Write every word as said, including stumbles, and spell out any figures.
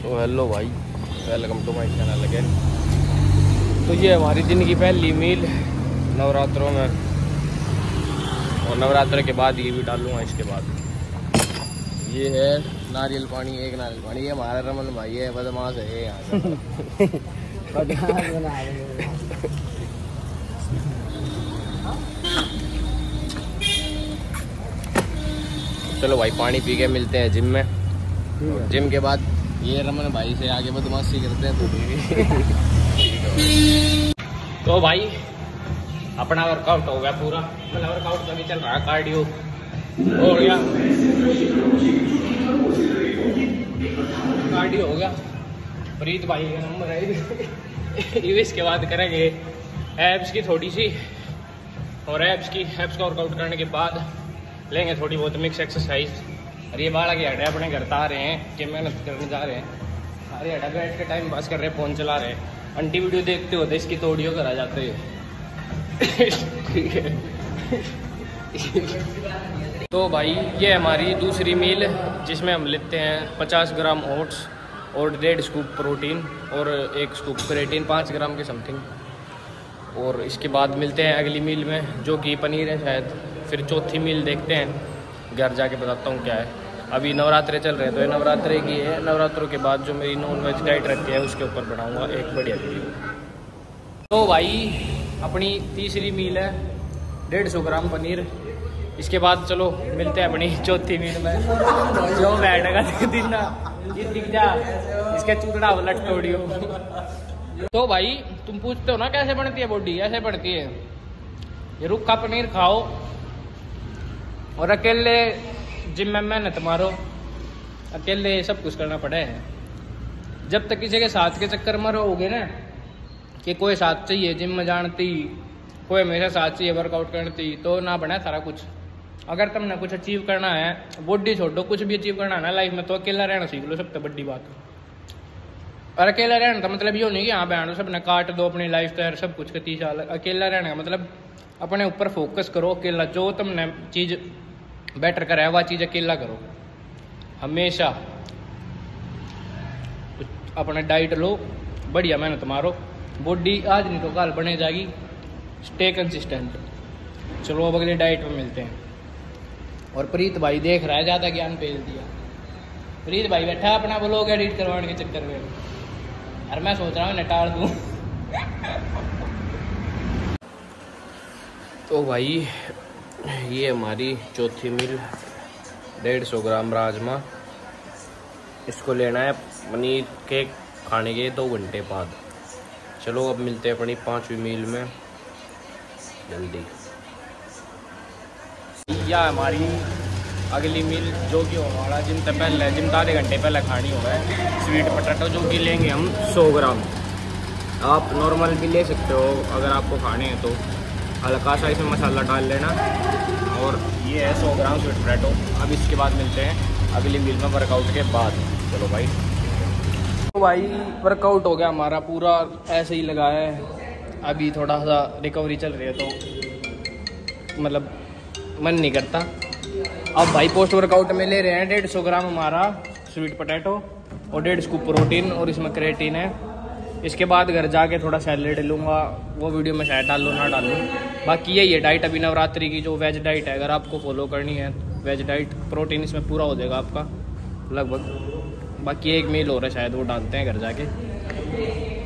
तो हेलो भाई, welcome to my channel again. तो ये हमारी दिन की पहली मील नवरात्रों में, और नवरात्र के बाद ये भी डालूंगा। इसके बाद ये है नारियल पानी, एक नारियल पानी। ये हमारा रमन भाई है, बदमाश है यहाँ से। चलो भाई, पानी पी के मिलते हैं जिम में। जिम के बाद ये रमन भाई से आगे बदमाशी करते हैं। तो तो भाई अपना वर्कआउट हो गया पूरा, मतलब वर्कआउट तो अभी चल रहा है, कार्डियो हो गया, कार्डियो हो गया। प्रीत भाई का नंबर है। इसके बाद करेंगे एब्स की थोड़ी सी, और एब्स की एब्स का वर्कआउट करने के बाद लेंगे थोड़ी बहुत मिक्स एक्सरसाइज। और ये बाड़ा के हड्डे अपने घर आ रहे हैं कि मेहनत करने जा रहे हैं। अरे हड्डा बैठ के टाइम पास कर रहे हैं, फोन चला रहे हैं। आंटी वीडियो देखते होते इसकी तो ऑडियो करा जाते हैं। ठीक है। तो भाई ये हमारी दूसरी मील, जिसमें हम लेते हैं पचास ग्राम ओट्स और डेढ़ स्कूप प्रोटीन और एक स्कूप क्रेटीन, पाँच ग्राम के समथिंग। और इसके बाद मिलते हैं अगली मील में, जो कि पनीर है शायद। फिर चौथी मील देखते हैं, घर जाके बताता हूँ क्या है। अभी नवरात्रे चल रहे हैं, तो ये नवरात्रे की है। नवरात्रों के बाद जो मेरी नॉन वेज डाइट रहती है उसके ऊपर बनाऊँगा एक बढ़िया वीडियो। तो भाई अपनी तीसरी मील है डेढ़ सौ ग्राम पनीर। इसके बाद चलो मिलते हैं अपनी चौथी मील में, जो बैठेगा दिन दिख जा इसका चूतड़ा उलट तोड़ियो। तो भाई तुम पूछते हो ना कैसे बनती है बॉडी, ऐसे बनती है। ये रुखा पनीर खाओ और अकेले जिम में मेहनत मारो, अकेले सब कुछ करना पड़े है। जब तक किसी के साथ के चक्कर में रहोगे ना, कि कोई साथ चाहिए जिम में जानती, कोई हमेशा साथ चाहिए वर्कआउट करती, तो ना बना सारा कुछ। अगर तुमने कुछ अचीव करना है, बॉडी छोड़ो, कुछ भी अचीव करना है ना लाइफ में, तो अकेला रहना सीख लो, सबसे बड़ी बात। और अकेला रहने का मतलब ये नहीं कि हाँ बहन सब ने काट दो अपनी लाइफ तो यार सब कुछ का तीस साल। अकेला रहने का मतलब अपने ऊपर फोकस करो, अकेला जो तुमने चीज़ बेटर करा है वह चीज़ अकेला करो हमेशा। अपना डाइट लो, बढ़िया मेहनत मारो, बॉडी आज नहीं तो कल बने जाएगी। Stay consistent. चलो अब अगली डाइट में मिलते हैं। और प्रीत भाई देख रहा है, ज़्यादा ज्ञान पेल दिया। प्रीत भाई बैठा अपना ब्लॉग एडिट करवाने के चक्कर में, और मैं सोच रहा हूँ टाल दूँ। तो भाई ये हमारी चौथी मील, डेढ़ सौ ग्राम राजमा। इसको लेना है पनीर के खाने के दो घंटे बाद। चलो अब मिलते हैं अपनी पांचवी मील में जल्दी। यह हमारी अगली मील, जो कि हमारा जिम से पहले, जिम आधे घंटे पहले खानी होगा, स्वीट पोटैटो, जो कि लेंगे हम सौ ग्राम। आप नॉर्मल भी ले सकते हो अगर आपको खाने हैं तो। हल्का सा इसमें मसाला डाल लेना। और ये है सौ ग्राम स्वीट पोटैटो। अब इसके बाद मिलते हैं अगली मील में वर्कआउट के बाद। चलो भाई। तो भाई वर्कआउट हो गया हमारा पूरा, ऐसे ही लगा है। अभी थोड़ा सा रिकवरी चल रही है, तो मतलब मन नहीं करता। अब भाई पोस्ट वर्कआउट में ले रहे हैं डेढ़ सौ ग्राम हमारा स्वीट पोटैटो और डेढ़ स्कूप प्रोटीन, और इसमें क्रेटीन है। इसके बाद घर जाके थोड़ा सैलेड लूँगा, वो वीडियो में शायद डालूँ ना डालूँ। बाकी यही है डाइट अभी नवरात्रि की, जो वेज डाइट है। अगर आपको फॉलो करनी है वेज डाइट, प्रोटीन इसमें पूरा हो जाएगा आपका लगभग। बाकी एक मील हो रहा है शायद, वो डालते हैं घर जाके।